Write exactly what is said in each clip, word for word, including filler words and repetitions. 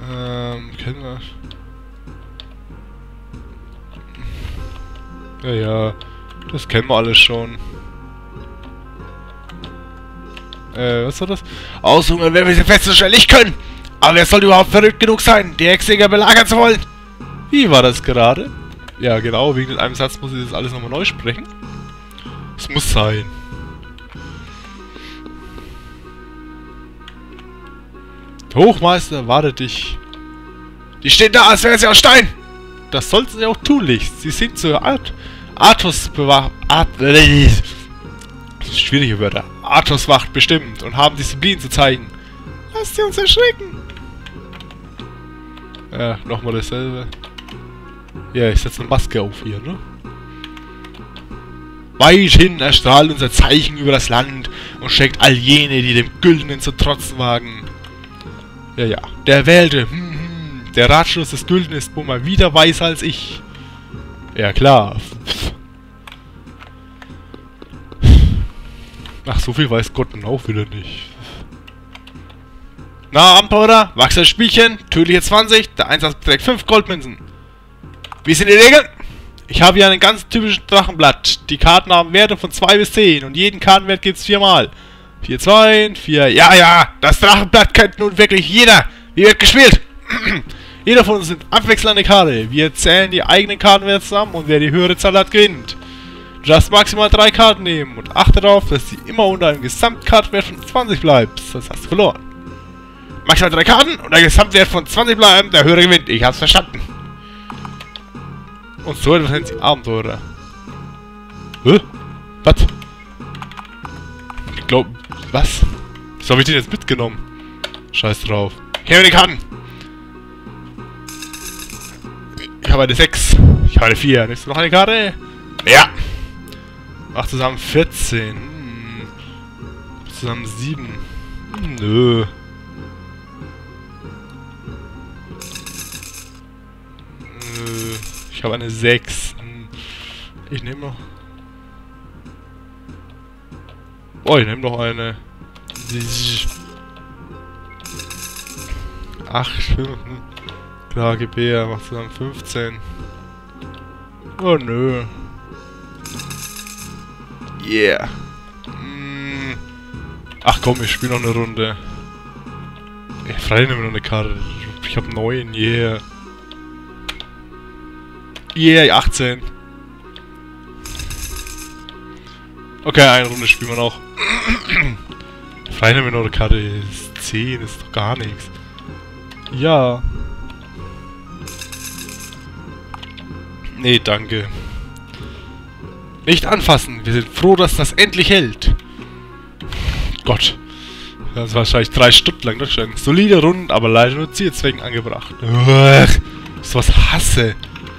Ähm, kennen wir. Ja, ja, das kennen wir alles schon. Äh, was war das? Aushungern werden wir sie festzustellen nicht können! Aber wer soll überhaupt verrückt genug sein, die Hexjäger belagern zu wollen? Wie war das gerade? Ja, genau, wegen einem Satz muss ich das alles nochmal neu sprechen. Es muss sein. Hochmeister, warte dich. Die stehen da, als wären sie aus Stein! Das sollten sie auch tunlichst. Sie sind zur Art Artus bewacht. Art schwierige Wörter. Artus Wacht bestimmt und haben Disziplin zu zeigen. Lasst sie uns erschrecken! Ja, nochmal dasselbe. Ja, ich setze eine Maske auf hier, ne? Weithin erstrahlt unser Zeichen über das Land und schreckt all jene, die dem Güldenen zu trotzen wagen. Ja, ja. Der Wählte, hm, hm, der Ratschluss des Güldenen ist wohl mal wieder weiser als ich. Ja, klar. Ach, so viel weiß Gott dann auch wieder nicht. Na, Abenteurer, wachsendes Spielchen, tödliche zwanzig, der Einsatz beträgt fünf Goldmünzen. Wie sind die Regeln? Ich habe hier einen ganz typischen Drachenblatt. Die Karten haben Werte von zwei bis zehn und jeden Kartenwert gibt es viermal. vier, zwei, vier, ja, ja, das Drachenblatt kennt nun wirklich jeder. Wie wird gespielt? Jeder von uns sind abwechselnde Karte. Wir zählen die eigenen Kartenwerte zusammen und wer die höhere Zahl hat, gewinnt. Du darfst maximal drei Karten nehmen und achte darauf, dass sie immer unter einem Gesamtkartenwert von zwanzig bleibst. Sonst hast du verloren. Maximal drei Karten und der Gesamtwert von zwanzig bleiben, der höhere gewinnt. Ich hab's verstanden. Und so etwas nennt sie Abenteurer. Hä? Was? Ich glaub... Was? Wieso hab ich den jetzt mitgenommen? Scheiß drauf. Hier haben wir die Karten. Ich habe eine sechs. Ich habe eine vier. Nimmst du noch eine Karte? Ja. Ach, zusammen vierzehn. Hm. Zusammen sieben. Hm, nö. Nö. Ich habe eine sechs. Hm. Ich nehme noch... Oh, ich nehme noch eine... acht, fünf... Klar, G B, er macht zusammen fünfzehn. Oh, nö. Yeah. Mm. Ach komm, ich spiele noch eine Runde. Ja, frei nehmen wir noch eine Karte. Ich hab neun, yeah. Yeah, achtzehn. Okay, eine Runde spielen wir noch. Frei nehmen wir noch eine Karte. zehn ist doch gar nichts. Ja. Nee, danke. Nicht anfassen. Wir sind froh, dass das endlich hält. Gott. Das war wahrscheinlich drei Stunden lang. Das schon solide Runden, aber leider nur Zielzwecken angebracht. Uah, so was hasse.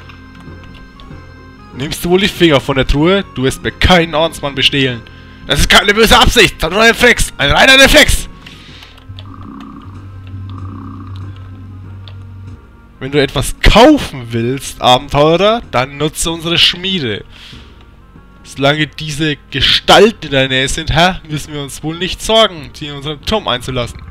Nimmst du wohl die Finger von der Truhe? Du wirst mir keinen Ordensmann bestehlen. Das ist keine böse Absicht, sondern ein Reflex. Ein reiner Reflex. Wenn du etwas kaufen willst, Abenteurer, dann nutze unsere Schmiede. Solange diese Gestalten in der Nähe sind, Herr, müssen wir uns wohl nicht sorgen, sie in unseren Turm einzulassen.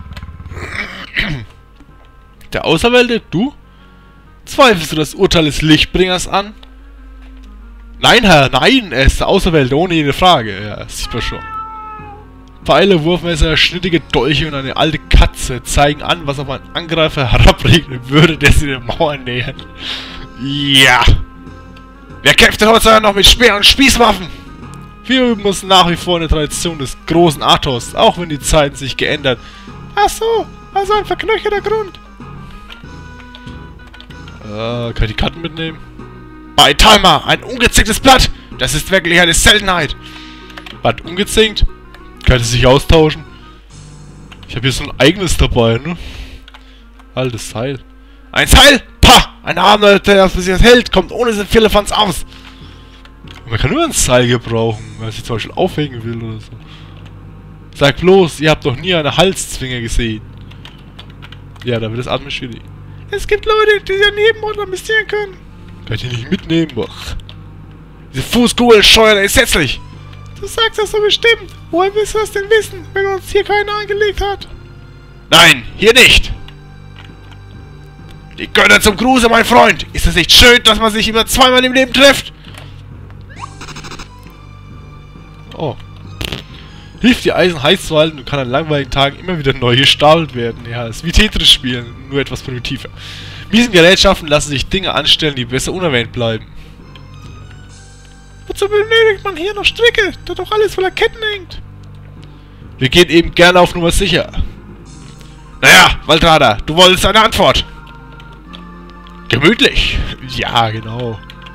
Der Auserwählte? Du? Zweifelst du das Urteil des Lichtbringers an? Nein, Herr, nein, er ist der Auserwählte, ohne jede Frage. Ja, sieht man schon. Pfeile, Wurfmesser, schnittige Dolche und eine alte Katze zeigen an, was auf einen Angreifer herabregnen würde, der sie den Mauern nähert. Ja! Wer kämpft denn heutzutage noch mit Speer und Spießwaffen? Wir üben uns nach wie vor in der Tradition des großen Athos, auch wenn die Zeiten sich geändert. Ach so, also ein verknöcherter Grund. Äh, kann ich die Karten mitnehmen? Bei Talma, ein ungezinktes Blatt! Das ist wirklich eine Seltenheit! Was, ungezinkt? Kann es sich austauschen? Ich habe hier so ein eigenes dabei, ne? Altes Seil. Ein Seil! Pah! Ein Armer, der sich das hält, kommt ohne den Firlefanz aus! Man kann nur ein Seil gebrauchen, wenn man sich zum Beispiel aufhängen will oder so. Sag bloß, ihr habt doch nie eine Halszwinge gesehen. Ja, da wird das Atmen schwierig. Es gibt Leute, die ja Nebenmord amüsieren können. Kann ich die nicht mitnehmen? Boah. Diese Fußkugeln scheuern entsetzlich! Du sagst das so bestimmt. Woher willst du das denn wissen, wenn uns hier keiner angelegt hat? Nein, hier nicht! Die Götter zum Gruße, mein Freund! Ist es nicht schön, dass man sich immer zweimal im Leben trifft? Oh. Hilft die Eisen heiß zu halten und kann an langweiligen Tagen immer wieder neu gestapelt werden. Ja, ist wie Tetris spielen, nur etwas primitiver. Mit diesen Gerätschaften lassen sich Dinge anstellen, die besser unerwähnt bleiben. Wozu benötigt man hier noch Stricke, da doch alles voller Ketten hängt? Wir gehen eben gerne auf Nummer sicher. Naja, Waldrader, du wolltest eine Antwort. Gemütlich. Ja, genau.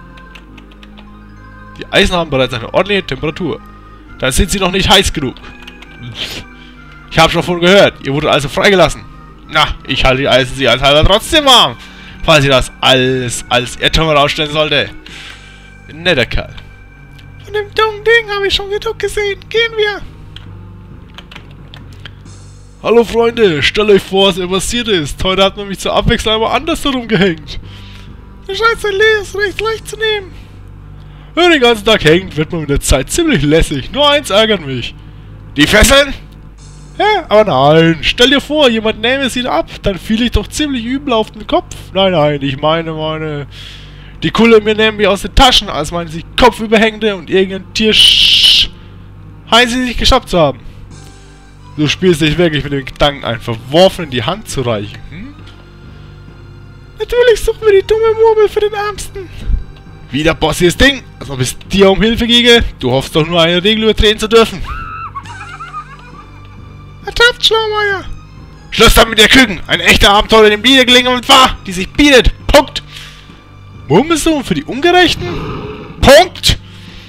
Die Eisen haben bereits eine ordentliche Temperatur. Da sind sie noch nicht heiß genug. Ich habe schon davon gehört. Ihr wurdet also freigelassen. Na, ich halte die Eisen sie als halber trotzdem warm. Falls ihr das alles als Irrtum herausstellen sollte. Netter Kerl. Von dem dummen Ding habe ich schon genug gesehen. Gehen wir. Hallo Freunde, stellt euch vor, was hier passiert ist. Heute hat man mich zur Abwechslung einmal anders herum gehängt. Der Scheiß ist recht leicht zu nehmen. Wenn man den ganzen Tag hängt, wird man mit der Zeit ziemlich lässig. Nur eins ärgert mich. Die Fesseln? Ja, aber nein. Stell dir vor, jemand nähme es ihn ab. Dann fiel ich doch ziemlich übel auf den Kopf. Nein, nein, ich meine, meine... Die Kulle mir nehmen mich aus den Taschen, als man sich Kopf überhängte und irgendein Tier... Hein sie sich geschafft zu haben. Du spielst dich wirklich mit dem Gedanken, einen Verworfenen die Hand zu reichen, hm? Natürlich suchen wir die dumme Murmel für den Ärmsten. Wieder bossiges Ding, als ob es dir um Hilfe ginge. Du hoffst doch nur, eine Regel übertreten zu dürfen. Ertappt, Schlaumeier. Schluss damit mit der Küken. Ein echter Abenteuer in dem Niedergelingen war, die sich bietet. Punkt. Murmelst du für die Ungerechten? Punkt.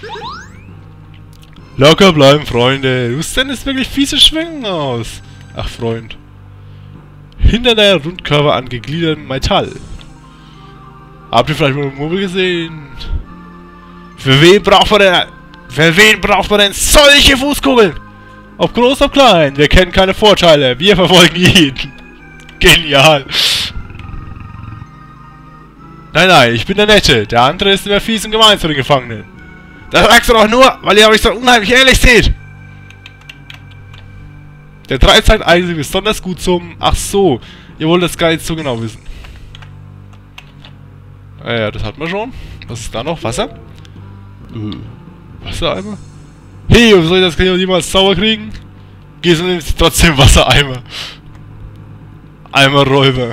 Locker bleiben, Freunde. Du sendest wirklich fiese Schwingen aus. Ach, Freund. Hinter der Rundkörper an gegliedertem Metall. Habt ihr vielleicht mal eine Murmel gesehen? Für wen braucht man denn... Für wen braucht man denn solche Fußkugeln? Ob groß, ob klein. Wir kennen keine Vorteile. Wir verfolgen jeden. Genial. Nein, nein, ich bin der Nette. Der andere ist immer fies und gemein zu den Gefangenen. Das sagst du doch nur, weil ihr euch so unheimlich ehrlich seht. Der drei zeigt eigentlich besonders gut zum... Ach so, ihr wollt das gar nicht so genau wissen. Ah ja, das hatten wir schon. Was ist da noch? Wasser? Äh, Wassereimer? Hey, wie soll ich das jemals sauber kriegen? Gehst du nimmst trotzdem Wassereimer. Eimerräuber.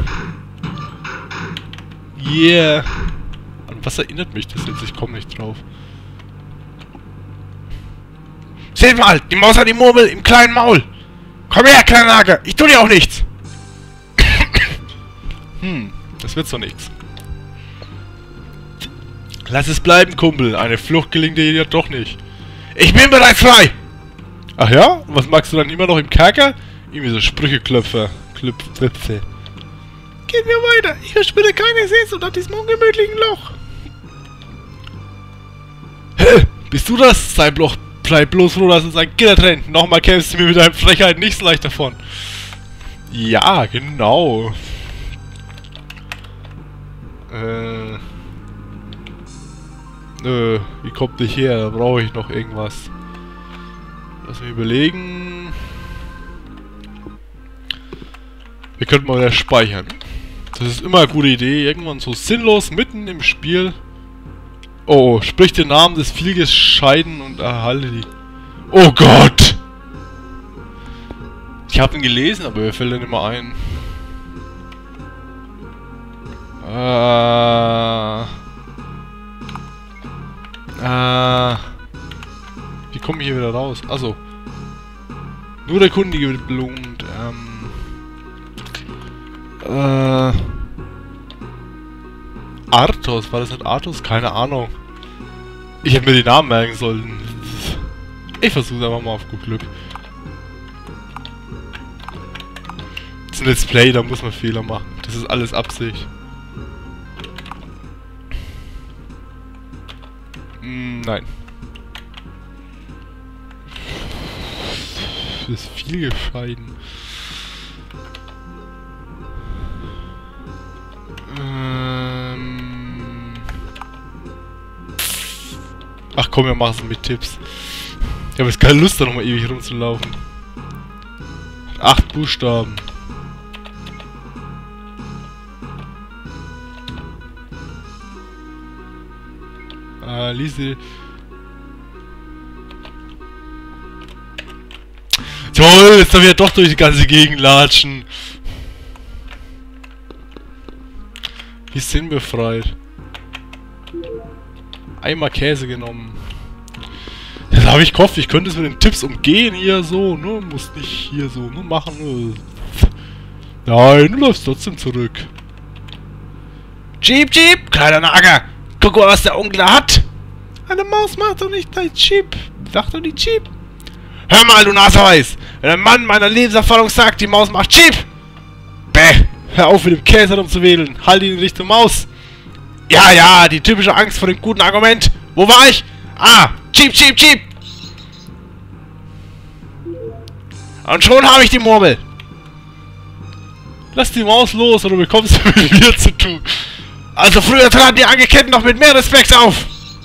Yeah. An was erinnert mich das jetzt? Ich komme nicht drauf. Seht mal, die Maus hat die Murmel im kleinen Maul. Komm her, kleiner Nager, ich tu dir auch nichts. Hm, das wird so nichts. Lass es bleiben, Kumpel. Eine Flucht gelingt dir ja doch nicht. Ich bin bereits frei. Ach ja? Und was magst du dann immer noch im Kerker? Irgendwie so Sprücheklöpfer. Klöpfe. Gehen wir weiter. Ich verspüre keine Sehnsucht nach diesem ungemütlichen Loch. Hä? Bist du das? Sei bloß, bleib bloß froh, dass uns ein Gitter trennt. Nochmal kämpfst du mir mit deiner Frechheit nicht so leicht davon. Ja, genau. Äh... Nö, wie kommt nicht her? Da brauche ich noch irgendwas. Lass mich überlegen. Wir könnten mal wieder speichern. Das ist immer eine gute Idee. Irgendwann so sinnlos mitten im Spiel. Oh, sprich den Namen des Vielgescheiden und erhalte die. Oh Gott! Ich habe ihn gelesen, aber mir fällt er nicht mehr ein. Äh... Äh... Wie komme ich hier wieder raus? Achso. Nur der Kundige wird belohnt. Ähm... Äh... Arthos, war das nicht Arthos? Keine Ahnung. Ich hätte mir die Namen merken sollen. Ich versuche einfach mal auf gut Glück. Das ist ein Let's Play, da muss man Fehler machen. Das ist alles Absicht. Hm, nein. Das ist viel gescheiden. Ähm. Ach komm, wir machen es mit Tipps. Ich habe jetzt keine Lust, da nochmal ewig rumzulaufen. Acht Buchstaben. Äh, Lise. Toll, jetzt darf ich ja doch durch die ganze Gegend latschen. Wie sinnbefreit. Einmal Käse genommen. Das habe ich gehofft, ich könnte es mit den Tipps umgehen hier so, ne? Muss nicht hier so, ne? Machen, ne? Nein, du läufst trotzdem zurück. Jeep, Jeep, kleiner Nager! Guck mal, was der Onkel da hat! Eine Maus macht doch nicht dein Jeep. Sag doch nicht Jeep. Hör mal, du Naseweiß! Wenn ein Mann meiner Lebenserfahrung sagt, die Maus macht Jeep! Bäh! Hör auf, mit dem Käse rumzuwedeln. Halt ihn in Richtung Maus. Ja, ja, die typische Angst vor dem guten Argument. Wo war ich? Ah, Jeep, Jeep, Jeep! Und schon habe ich die Murmel. Lass die Maus los, oder bekommst du mit mir zu tun. Also früher traten die Angeketten noch mit mehr Respekt auf.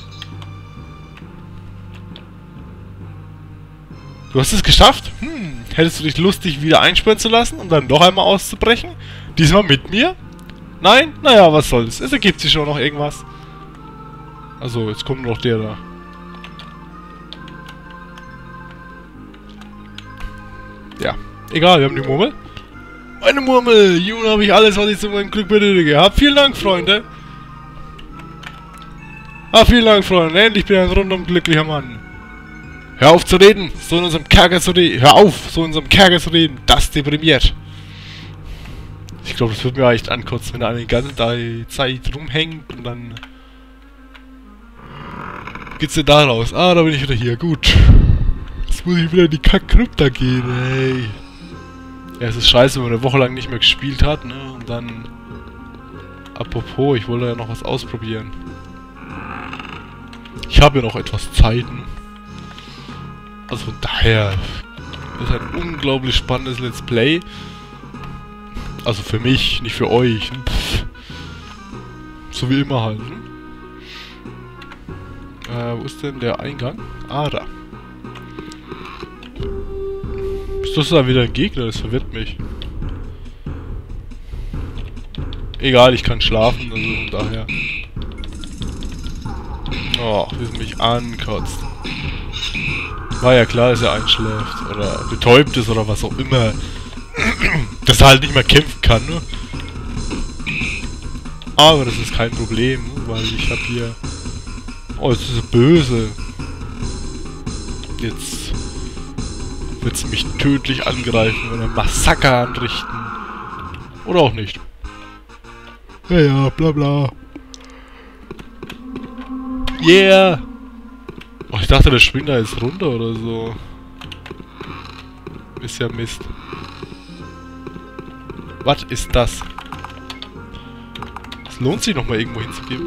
Du hast es geschafft? Hm, hättest du dich lustig wieder einsperren zu lassen, um dann noch einmal auszubrechen? Diesmal mit mir? Nein? Naja, was soll's. Es ergibt sich schon noch irgendwas. Also, jetzt kommt noch der da. Ja, egal, wir haben die Murmel. Meine Murmel! Nun habe ich alles, was ich zu meinem Glück benötige. Hab vielen Dank, Freunde. Ah, vielen Dank, Freunde. Endlich bin ich ein rundum glücklicher Mann. Hör auf zu reden, so in unserem Kerker zu reden. Hör auf, so in unserem Kerker zu reden. Das deprimiert. Ich glaube, das wird mir echt ankotzen, wenn er eine ganze Zeit rumhängt und dann geht's denn da raus. Ah, da bin ich wieder hier. Gut. Jetzt muss ich wieder in die Kack-Krypta gehen, ey. Ja, es ist scheiße, wenn man eine Woche lang nicht mehr gespielt hat, ne? Und dann... Apropos, ich wollte ja noch was ausprobieren. Ich habe ja noch etwas Zeit, ne? Also von daher... Das ist ein unglaublich spannendes Let's Play. Also für mich, nicht für euch. Pff. So wie immer halt, ne? Äh, wo ist denn der Eingang? Ah, da. Ist das da wieder ein Gegner? Das verwirrt mich. Egal, ich kann schlafen, also von daher. Oh, wie es mich ankotzt. War ja klar, dass er einschläft. Oder betäubt ist oder was auch immer. Dass er halt nicht mehr kämpfen kann, ne? Aber das ist kein Problem, ne? Weil ich habe hier... Oh, jetzt ist er böse. Jetzt wird sie mich tödlich angreifen und ein Massaker anrichten. Oder auch nicht. Ja, ja, bla bla. Yeah! Oh, ich dachte, der springt da jetzt runter oder so. Ist ja Mist. Was ist das? Es lohnt sich nochmal irgendwo hinzugeben.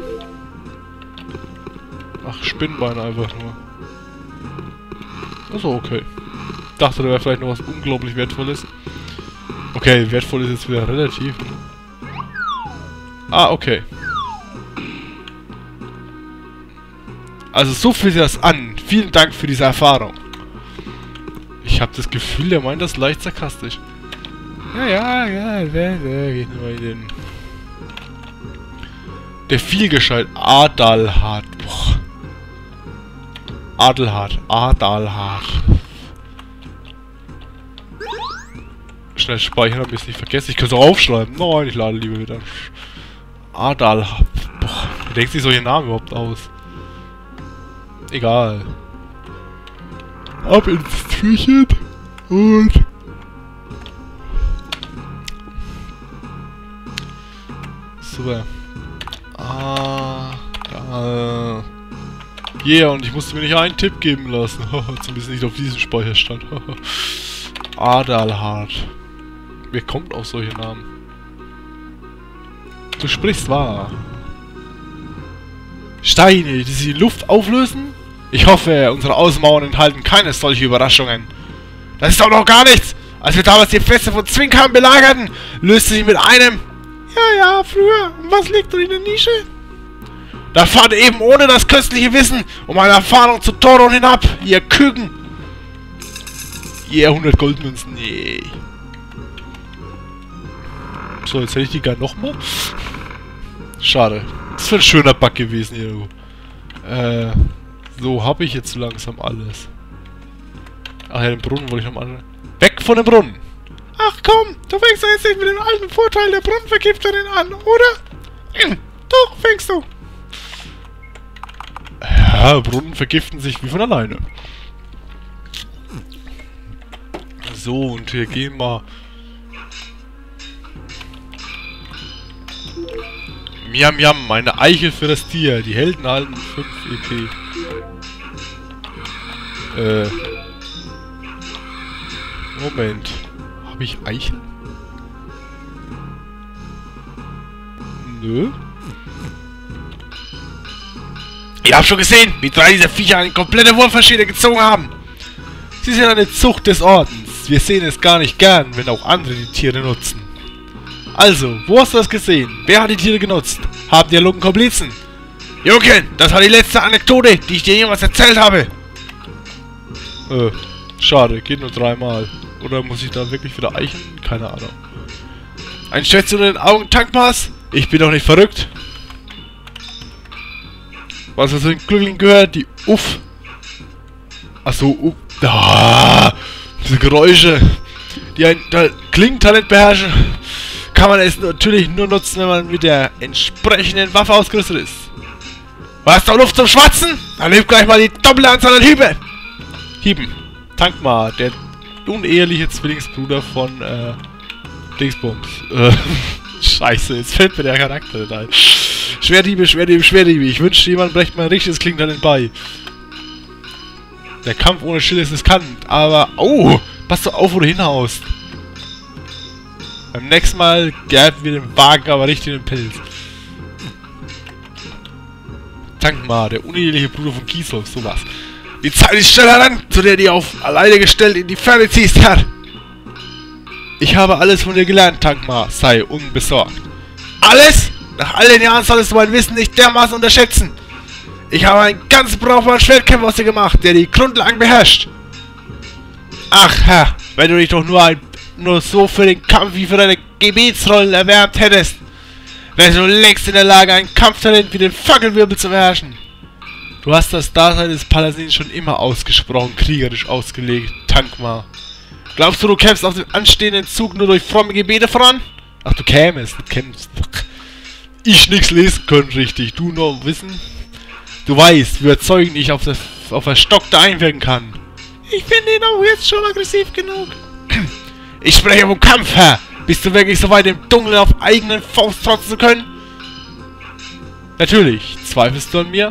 Ach, Spinnbeine einfach nur. Achso, okay. Ich dachte, da wäre vielleicht noch was unglaublich Wertvolles. Okay, wertvoll ist jetzt wieder relativ. Ah, okay. Also so fühlt sich das an. Vielen Dank für diese Erfahrung. Ich habe das Gefühl, der meint das leicht sarkastisch. Ja, ja, ja, wer, wer geht nur in den... Der vielgescheit Adalhard. Boah. Adelhard. Adalhard. Schnell speichern, damit ich es nicht vergesse. Ich kann es auch aufschreiben. Nein, ich lade lieber wieder. Adalhard. Boah. Wie denkt sich solche Namen überhaupt aus? Egal. Ab ins Türchen. Und... Super. Ah, ja. Yeah, und ich musste mir nicht einen Tipp geben lassen. Zumindest nicht auf diesen Speicherstand. Adalhard. Wer kommt auf solche Namen? Du sprichst wahr. Steine, die sich in Luft auflösen? Ich hoffe, unsere Außenmauern enthalten keine solche Überraschungen. Das ist doch noch gar nichts! Als wir damals die Feste von Zwinkheim belagerten, löste sie mit einem... Ja, ja, früher. Und was liegt in der Nische? Da fahrt eben ohne das köstliche Wissen um eine Erfahrung zu Thoron hinab, ihr Küken. Yeah, hundert Goldmünzen. Nee. So, jetzt hätte ich die gar nochmal. Schade. Das wäre ein schöner Bug gewesen hier. Äh, so habe ich jetzt langsam alles. Ach ja, den Brunnen wollte ich noch mal... Weg von dem Brunnen! Ach komm, du fängst doch jetzt nicht mit dem alten Vorteil der Brunnenvergifterin an, oder? Hm, doch, fängst du! Ja, Brunnen vergiften sich wie von alleine. So, und wir gehen mal... Miam, miam, eine Eichel für das Tier. Die Helden erhalten fünf E P. Äh... Moment. Habe ich Eicheln? Nö. Ihr habt schon gesehen, wie drei dieser Viecher eine komplette Wurfmaschine gezogen haben. Sie sind eine Zucht des Ordens. Wir sehen es gar nicht gern, wenn auch andere die Tiere nutzen. Also, wo hast du das gesehen? Wer hat die Tiere genutzt? Haben die Logen Komplizen? Jürgen, das war die letzte Anekdote, die ich dir jemals erzählt habe. Äh, schade, geht nur dreimal. Oder muss ich da wirklich wieder eichen? Keine Ahnung. Ein Schwätz unter den Augen, Tankmaß? Ich bin doch nicht verrückt. Was für so ein Glückling gehört? Die Uff. Achso, Uff. Ah, diese Geräusche, die ein Klingentalent beherrschen, kann man es natürlich nur nutzen, wenn man mit der entsprechenden Waffe ausgerüstet ist. Hast du Luft zum Schwatzen? Dann nimm gleich mal die doppelte Anzahl an Hiebe. Hieben. Tank mal, der uneheliche Zwillingsbruder von, äh, Dingsbums. Äh, Scheiße, jetzt fällt mir der Charakter nicht ein. Schwerthiebe, Schwerthiebe, Schwerthiebe. Ich wünschte, jemand brecht mal ein richtiges Klingentalent bei. Der Kampf ohne Schild ist riskant, aber... Oh! Pass doch auf, wo du hinhaust. Beim nächsten Mal gerben wir den Wagen aber richtig in den Pilz. Tankmar, der uneheliche Bruder von Kieshoff, sowas. Die Zeit ist schnell heran, zu der du auf alleine gestellt in die Ferne ziehst, Herr. Ich habe alles von dir gelernt, Tankmar. Sei unbesorgt. Alles? Nach all den Jahren solltest du mein Wissen nicht dermaßen unterschätzen. Ich habe einen ganz brauchbaren Schwertkämpfer aus dir gemacht, der die Grundlagen beherrscht. Ach, Herr, wenn du dich doch nur, ein, nur so für den Kampf wie für deine Gebetsrollen erwärmt hättest, wärst du längst in der Lage, ein Kampftalent wie den Fackelwirbel zu beherrschen. Du hast das Dasein des Paladins schon immer ausgesprochen kriegerisch ausgelegt, Tankmar. Glaubst du, du kämpfst auf den anstehenden Zug nur durch fromme Gebete voran? Ach, du kämest, du kämpfst. Ich nix lesen können, richtig. Du nur wissen. Du weißt, wie überzeugend ich auf das auf Verstockte einwirken kann. Ich finde ihn auch jetzt schon aggressiv genug. Ich spreche vom Kampf, Herr. Bist du wirklich so weit, im Dunkeln auf eigenen Faust trotzen zu können? Natürlich. Zweifelst du an mir?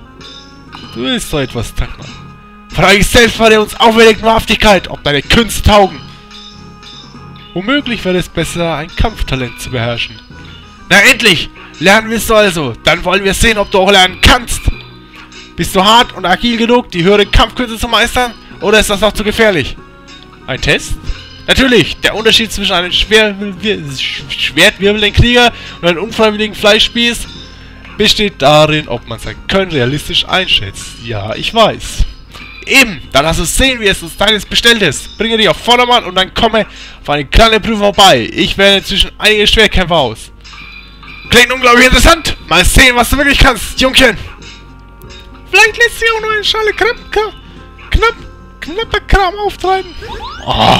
Du willst so etwas, Tankmar. Frage ich selbst vor der uns auferlegten Wahrhaftigkeit, ob deine Künste taugen. Womöglich wäre es besser, ein Kampftalent zu beherrschen. Na endlich! Lernen willst du also. Dann wollen wir sehen, ob du auch lernen kannst. Bist du hart und agil genug, die höhere Kampfkünste zu meistern? Oder ist das noch zu gefährlich? Ein Test? Natürlich! Der Unterschied zwischen einem schwertwirbelnden Krieger und einem unfreiwilligen Fleischspieß besteht darin, ob man sein Können realistisch einschätzt. Ja, ich weiß. Eben! Dann hast du sehen, wie es uns deines bestellt ist. Bringe dich auf Vordermann und dann komme auf eine kleine Prüfung vorbei. Ich wähle inzwischen einige Schwertkämpfer aus. Klingt unglaublich interessant. Mal sehen, was du wirklich kannst, Jungchen. Vielleicht lässt sich auch nur eine Schale knapp, knapp, knapper Kram auftreiben. Oh,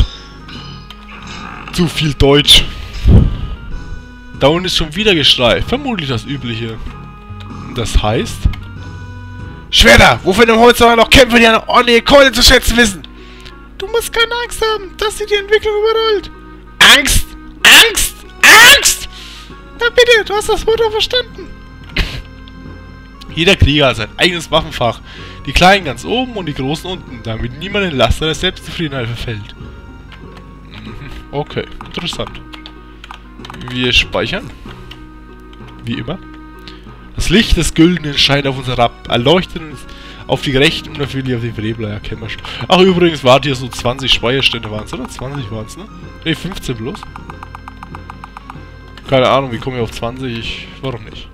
zu viel Deutsch. Da unten ist schon wieder Geschrei. Vermutlich das Übliche. Das heißt... Schwerter! Wofür dem Holzer noch Kämpfer, die eine ordentliche Keule zu schätzen wissen? Du musst keine Angst haben, dass sie die Entwicklung überrollt. Angst! Angst! Angst! Na bitte, du hast das Wort auch verstanden. Jeder Krieger hat sein eigenes Waffenfach. Die Kleinen ganz oben und die Großen unten, damit niemand in Laster der Selbstzufriedenheit verfällt. Okay, interessant. Wir speichern. Wie immer. Das Licht des Güldenen scheint auf uns herab, erleuchtet uns auf die Gerechten und natürlich auf die Freveler, ja, kennen wir schon. Ach, übrigens, waren hier so zwanzig Speicherstände waren es, oder? zwanzig waren es, ne? Ne, fünfzehn bloß. Keine Ahnung, wie komme ich auf zwanzig? Ich, warum nicht?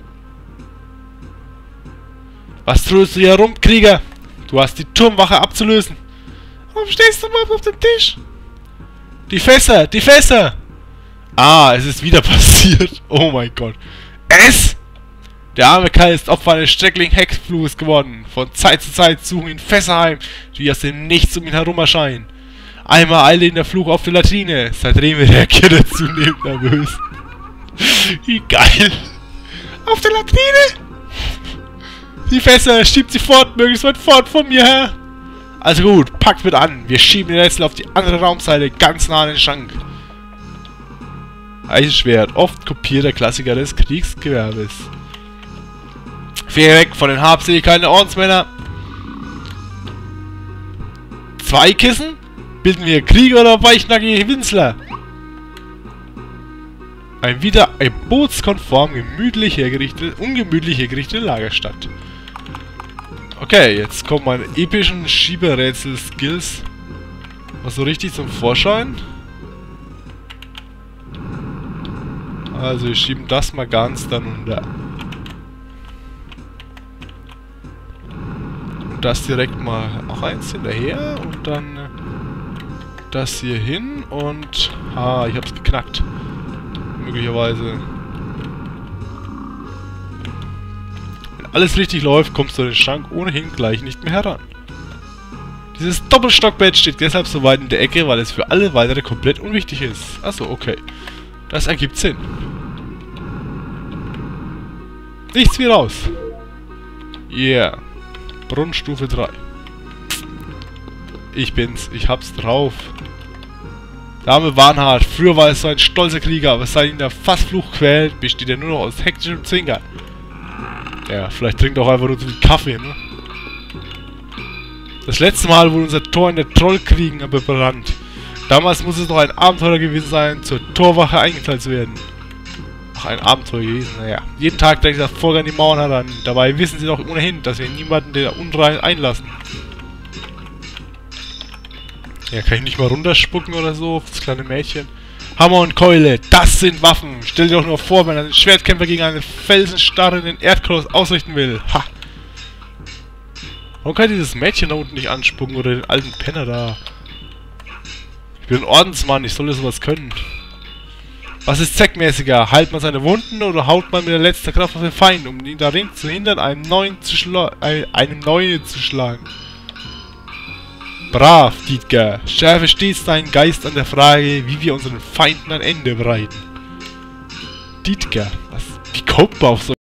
Was tust du hier rum, Krieger? Du hast die Turmwache abzulösen. Warum stehst du überhaupt auf dem Tisch? Die Fässer, die Fässer! Ah, es ist wieder passiert. Oh mein Gott. Es? Der arme Kai ist Opfer eines schrecklichen Hexfluches geworden. Von Zeit zu Zeit suchen ihn Fässer heim, die aus dem Nichts um ihn herum erscheinen. Einmal eilte ihn der Fluch auf die Latrine. Seitdem reagiert er zunehmend nervös. Wie geil. Auf der Latrine? Die Fässer, schiebt sie fort, möglichst weit fort von mir her. Also gut, packt mit an. Wir schieben den Rätsel auf die andere Raumseite, ganz nah an den Schrank. Eisenschwert, oft kopierter Klassiker des Kriegsgewerbes. Finger weg von den Habseligkeiten der Ordensmänner. Zwei Kissen? Bilden wir Krieger oder weichnackige Winzler? Ein wieder ein bootskonform, gemütlich hergerichtete, ungemütlich hergerichtete Lagerstadt. Okay, jetzt kommen meine epischen Schieberätsel-Skills. Was so richtig zum Vorschein. Also wir schieben das mal ganz dann unter. Und das direkt mal auch eins hinterher und dann das hier hin und... Ah, ich hab's geknackt. Möglicherweise. Wenn alles richtig läuft, kommst du an den Schrank ohnehin gleich nicht mehr heran. Dieses Doppelstockbett steht deshalb so weit in der Ecke, weil es für alle weitere komplett unwichtig ist. Achso, okay. Das ergibt Sinn. Nichts wie raus. Yeah. Brunnenstufe drei. Ich bin's. Ich hab's drauf. Der arme Warnhard. Früher war es so ein stolzer Krieger, aber seit ihn der Fassfluch quält, besteht er nur noch aus hektischem Zwinkern. Ja, vielleicht trinkt er auch einfach nur zu viel Kaffee, ne? Das letzte Mal wurde unser Tor in der Trollkriegen aber berannt. Damals muss es noch ein Abenteuer gewesen sein, zur Torwache eingeteilt zu werden. Ach, ein Abenteuer gewesen, naja. Jeden Tag denkt dieser Vorgang die Mauern heran. Dabei wissen sie doch ohnehin, dass wir niemanden der Unrein einlassen. Ja, kann ich nicht mal runterspucken oder so, das kleine Mädchen. Hammer und Keule, das sind Waffen. Stell dir doch nur vor, wenn ein Schwertkämpfer gegen einen felsenstarrenden Erdkoloss ausrichten will. Ha! Warum kann ich dieses Mädchen da unten nicht anspucken oder den alten Penner da? Ich bin ein Ordensmann, ich soll sowas können. Was ist zweckmäßiger? Heilt man seine Wunden oder haut man mit der letzten Kraft auf den Feind, um ihn darin zu hindern, einem neuen zu schla einem neuen zu schlagen? Brav, Dietger. Schärfe stets deinen Geist an der Frage, wie wir unseren Feinden ein Ende bereiten. Dietger, was? Wie kommt man auf so